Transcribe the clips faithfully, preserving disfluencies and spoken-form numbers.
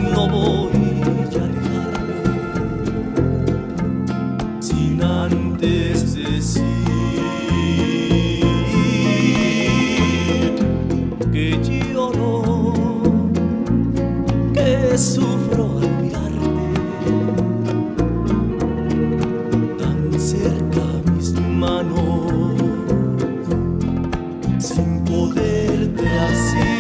no voy a alejarme sin antes decir que lloro, que sufro al mirarte tan cerca mis manos, sin poderte así.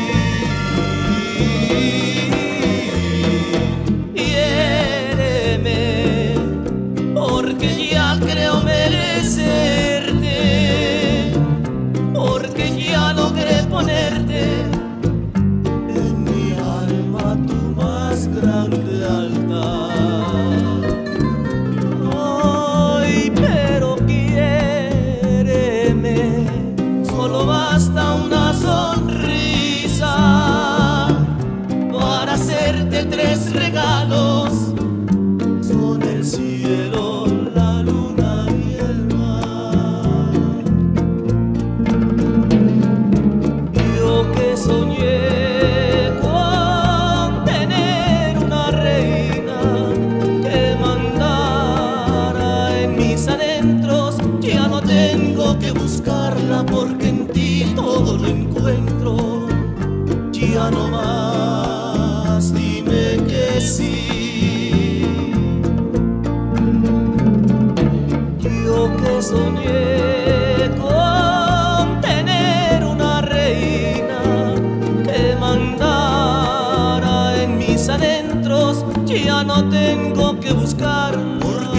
Hiéreme, porque ya creo merecerte, porque ya logré ponerte en mi alma tu más grande altar. Ay, pero quiéreme, solo basta una sonrisa para hacerte tres regalos: son el cielo, la luna y el mar. Yo que soñé con tener una reina que mandara en mis adentros, ya no tengo que buscarla porque en ti todo lo encuentro. Ya no más, dime que sí. Yo que soñé con tener una reina que mandara en mis adentros, ya no tengo que buscar.